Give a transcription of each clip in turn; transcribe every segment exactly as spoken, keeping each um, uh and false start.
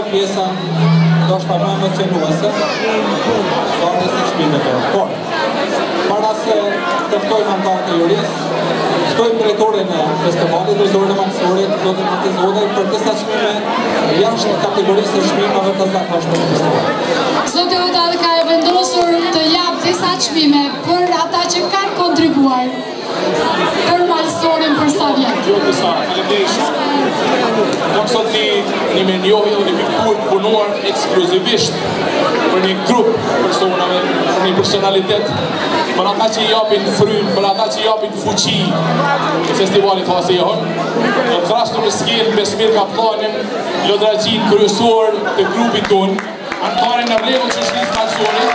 pjesën do shta më emocionuese, fare si shpimeve. Por, para se tëftojmë antarët e jurisë, ftojmë drejtorin e festivalit, drejtorin e Malësorit, do të natizodaj për disa çmime jashtë kategorisë e çmimeve të zakonshme të festivalit. Zoti Udallë ka e vendosur të jap disa çmime për ata që kanë kontribuar për Malësorin për sa vjet. Jo disa, faleminderit. Kam sot një një menjohje dhe një piktur punuar ekskluzivisht për një grup personave, për një personalitet, për ata që i japin frym, për ata që i japin fuqi në festivalit Hasi Jehon. Në thrashtu në skenë Besmir Kaplanin, lodragjin kryesor të grupit tonë, antarin e rregull që shkis Malësori,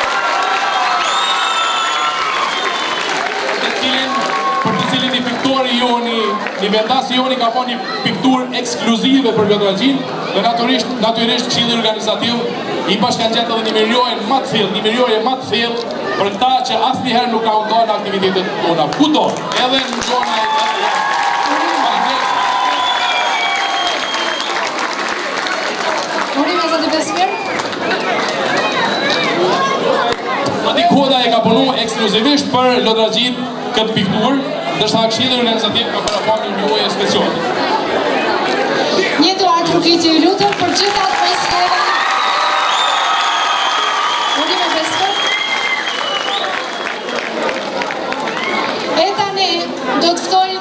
për të cilin një piktori joni, një vendasi joni ka po një piktur ekskluzive për lodragjin, dhe naturisht, naturisht këshilli organizativ i bashkan gjetë edhe një mirjojnë më të thellë, një mirjojnë më të thellë për ta që asnjëherë nuk ka ndonë në aktivitetet tona. Kudo, edhe në zona e Urime, zoti Besmir. Zoti Koda e ka punu ekskluzivisht për lodragjin këtë piktur, dërsa këshilli organizativ ka parapar një mirjojnë special. Një duart rukiti i lutëm për gjitha atmosfera. Urime Besmir. E tani do të ftojmë